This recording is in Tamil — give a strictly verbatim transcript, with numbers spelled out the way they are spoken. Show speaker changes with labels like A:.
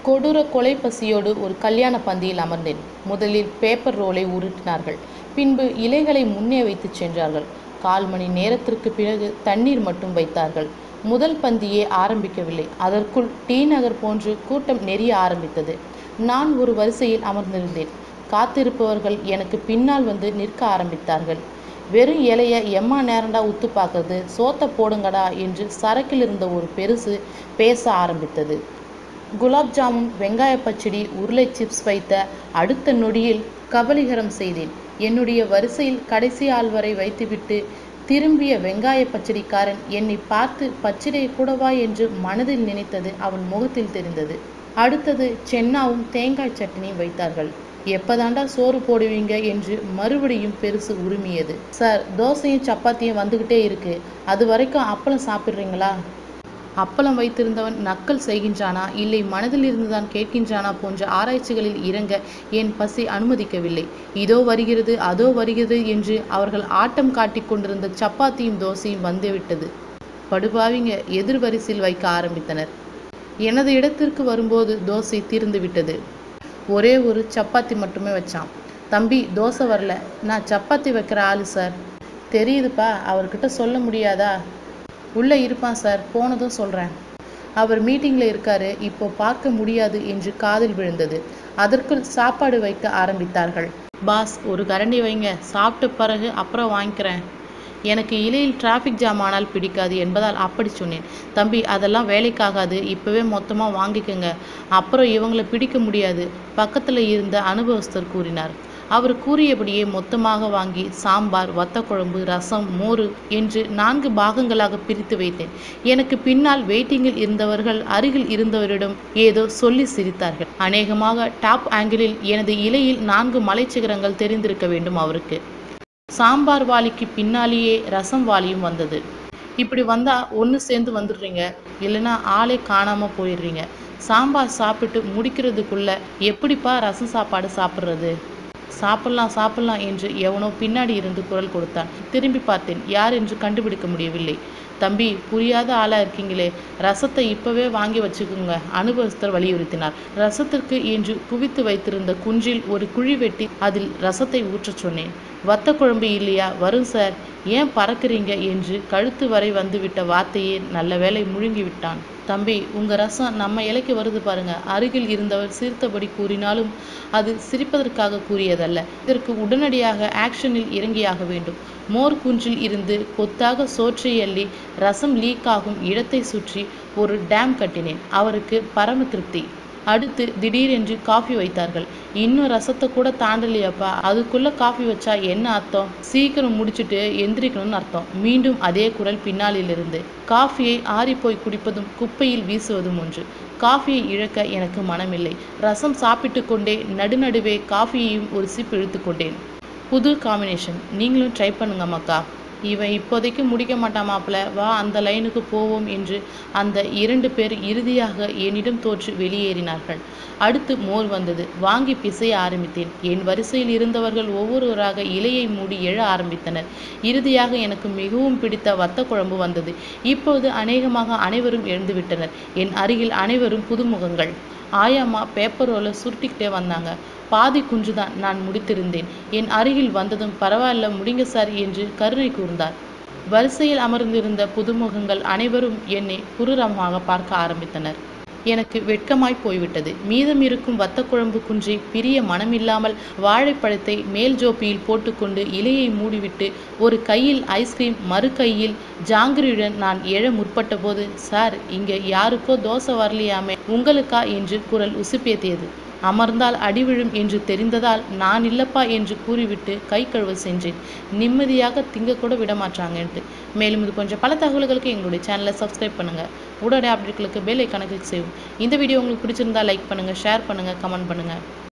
A: கொடூர கொலை பசியோடு ஒரு கல்யாண பந்தியில் அமர்ந்தேன். முதலில் பேப்பர் ரோலை உருட்டினார்கள். பின்பு இலைகளை முன்னே வைத்து சென்றார்கள். கால் மணி நேரத்திற்கு பிறகு தண்ணீர் மட்டும் வைத்தார்கள். முதல் பந்தியே ஆரம்பிக்கவில்லை. அதற்குள் டி நகர் போன்று கூட்டம் நெறிய ஆரம்பித்தது. நான் ஒரு வரிசையில் அமர்ந்திருந்தேன். காத்திருப்பவர்கள் எனக்கு பின்னால் வந்து நிற்க ஆரம்பித்தார்கள். வெறும் இலைய எம்மா நேரண்டா உத்து பார்க்கறது, சோத்த போடுங்கடா என்று சரக்கில் இருந்த ஒரு பெருசு பேச ஆரம்பித்தது. குலாப் ஜாமுன், வெங்காய பச்சடி, உருளை சிப்ஸ் வைத்த அடுத்த நொடியில் கபலீகரம் செய்தேன். என்னுடைய வரிசையில் கடைசி ஆள் வரை வைத்துவிட்டு திரும்பிய வெங்காய பச்சடிக்காரன் என்னை பார்த்து பச்சடியை கூடவா என்று மனதில் நினைத்தது அவன் முகத்தில் தெரிந்தது. அடுத்தது சென்னாவும் தேங்காய் சட்னியும் வைத்தார்கள். எப்பதாண்டா சோறு போடுவீங்க என்று மறுபடியும் பெருசு உரிமையது. சார், தோசையும் சப்பாத்தியும் வந்துக்கிட்டே இருக்கு, அது வரைக்கும் அப்பளம் சாப்பிட்றீங்களா? அப்பளம் வைத்திருந்தவன் நக்கல் செய்கின்றானா இல்லை மனதில் இருந்துதான் கேட்கின்றானா போன்ற ஆராய்ச்சிகளில் இறங்க என் பசி அனுமதிக்கவில்லை. இதோ வருகிறது அதோ வருகிறது என்று அவர்கள் ஆட்டம் காட்டி கொண்டிருந்த சப்பாத்தியும் தோசையும் வந்துவிட்டது. படுபாவிங்க எதிர் வரிசையில் வைக்க ஆரம்பித்தனர். எனது இடத்திற்கு வரும்போது தோசை தீர்ந்து விட்டது. ஒரே ஒரு சப்பாத்தி மட்டுமே வச்சான். தம்பி, தோசை வரல, நான் சப்பாத்தி வைக்கிற ஆளு சார். தெரியுதுப்பா, அவர்கிட்ட சொல்ல முடியாதா? உள்ளே இருப்பான் சார், போனதும் சொல்கிறேன். அவர் மீட்டிங்கில் இருக்காரு, இப்போ பார்க்க முடியாது என்று காதில் விழுந்தது. அதற்குள் சாப்பாடு வைக்க ஆரம்பித்தார்கள். பாஸ், ஒரு கரண்டி வைங்க, சாப்பிட்ட பிறகு அப்புறம் வாங்கிக்கிறேன். எனக்கு இலையில் டிராஃபிக் ஜாம் ஆனால் பிடிக்காது என்பதால் அப்படி சொன்னேன். தம்பி, அதெல்லாம் வேலைக்காகாது, இப்போவே மொத்தமாக வாங்கிக்கோங்க, அப்புறம் இவங்களை பிடிக்க முடியாது, பக்கத்தில் இருந்த அனுபவஸ்தர் கூறினார். அவர் கூறியபடியே மொத்தமாக வாங்கி சாம்பார், வத்தக்குழம்பு, ரசம், மோரு என்று நான்கு பாகங்களாக பிரித்து வைத்தேன். எனக்கு பின்னால் வெயிட்டிங்கில் இருந்தவர்கள் அருகில் இருந்தவரிடம் ஏதோ சொல்லி சிரித்தார்கள். அநேகமாக டாப் ஆங்கிளில் எனது இலையில் நான்கு மலைச்சிகரங்கள் தெரிந்திருக்க வேண்டும் அவருக்கு. சாம்பார் வாளிக்கு பின்னாலேயே ரசம் வாளியும் வந்தது. இப்படி வந்தா ஒன்று சேர்ந்து வந்துடுறீங்க, இல்லைன்னா ஆளே காணாமல் போயிடுறீங்க. சாம்பார் சாப்பிட்டு முடிக்கிறதுக்குள்ள எப்படிப்பா ரசம் சாப்பாடு சாப்பிட்றது? சாப்பிட்லாம் சாப்பிட்லாம் என்று எவனோ பின்னாடி இருந்து குரல் கொடுத்தான். திரும்பி பார்த்தேன். யார் என்று கண்டுபிடிக்க முடியவில்லை. தம்பி, புரியாத ஆளா இருக்கீங்களே, ரசத்தை இப்பவே வாங்கி வச்சுக்கோங்க, அனுபவஸ்தர் வலியுறுத்தினார். ரசத்திற்கு என்று குவித்து வைத்திருந்த குஞ்சில் ஒரு குழி வெட்டி அதில் ரசத்தை ஊற்றச் சொன்னேன். வத்த குழம்பு இல்லையா? வரும் சார். ஏன் பறக்குறீங்க என்று கழுத்து வரை வந்துவிட்ட வார்த்தையே நல்ல வேளை முழுங்கி விட்டான். தம்பி, உங்க ரசம் நம்ம இலைக்கு வருது பாருங்க. அருகில் இருந்தவர் சிரித்தபடி கூறினாலும் அது சிரிப்பதற்காக கூறியதல்ல. இதற்கு உடனடியாக ஆக்ஷனில் இறங்கியாக வேண்டும். மோர் குஞ்சில் இருந்து கொத்தாக சோற்றை அள்ளி ரசம் லீக் ஆகும் இடத்தை சுற்றி ஒரு டேம் கட்டினேன். அவருக்கு பரம திருப்தி. அடுத்து திடீரென்று காஃபி வைத்தார்கள். இன்னும் ரசத்தை கூட தாண்டலையப்பா, அதுக்குள்ள காஃபி வச்சா என்ன அர்த்தம்? சீக்கிரம் முடிச்சுட்டு எந்திரிக்கணும்னு அர்த்தம். மீண்டும் அதே குரல் பின்னாலிலிருந்து. காஃபியை ஆறிப்போய் குடிப்பதும் குப்பையில் வீசுவதும் ஒன்று. காஃபியை இழக்க எனக்கு மனமில்லை. ரசம் சாப்பிட்டு கொண்டே நடுநடுவே காஃபியையும் ஒரு சிப் இழுத்து கொண்டேன். புது காம்பினேஷன், நீங்களும் ட்ரை பண்ணுங்க மக்கா. இவன் இப்போதைக்கு முடிக்க மாட்டான் மாப்பிள்ள, வா அந்த லைனுக்கு போவோம் என்று அந்த இரண்டு பேர் இறுதியாக என்னிடம் தோற்று வெளியேறினார்கள். அடுத்து மோர் வந்தது. வாங்கி பிசைய ஆரம்பித்தேன். என் வரிசையில் இருந்தவர்கள் ஒவ்வொருவராக இலையை மூடி எழ ஆரம்பித்தனர். இறுதியாக எனக்கு மிகவும் பிடித்த வத்த குழம்பு வந்தது. இப்போது அநேகமாக அனைவரும் எழுந்துவிட்டனர். என் அருகில் அனைவரும் புதுமுகங்கள். ஆயாம்மா பேப்பர் ரோலை சுருட்டிக்கிட்டே வந்தாங்க. பாதி குஞ்சுதான் நான் முடித்திருந்தேன். என் அருகில் வந்ததும் பரவாயில்ல முடிங்க சார் என்று கருணை கூர்ந்தார். வரிசையில் அமர்ந்திருந்த புதுமுகங்கள் அனைவரும் என்னை குரூரமாக பார்க்க ஆரம்பித்தனர். எனக்கு வெட்கமாய் போய்விட்டது. மீதம் இருக்கும் வத்த குழம்பு குஞ்சை பிரிய மனமில்லாமல் வாழைப்பழத்தை மேல் ஜோப்பியில் போட்டுக்கொண்டு இலையை மூடிவிட்டு ஒரு கையில் ஐஸ்கிரீம் மறு கையில் ஜாங்கிரியுடன் நான் எழ முற்பட்ட போது, சார், இங்கே யாருக்கோ தோசை வரலையாமே, உங்களுக்கா என்று குரல் உசுப்பேத்தியது. அமர்ந்தால் அடிவிழும் என்று தெரிந்ததால் நான் இல்லப்பா என்று கூறிவிட்டு கை கழுவ சென்றேன். நிம்மதியாக திங்க கூட விடமாட்டாங்கன்ட்டு. மேலும் இது போன்ற பல தகவல்களுக்கு எங்களுடைய சேனலை சப்ஸ்கிரைப் பண்ணுங்கள். உடனே அப்டேட்களுக்கு பெல் ஐகானை கிளிக் செய்யும். இந்த வீடியோ உங்களுக்கு பிடிச்சிருந்தா லைக் பண்ணுங்கள், ஷேர் பண்ணுங்கள், கமெண்ட் பண்ணுங்கள்.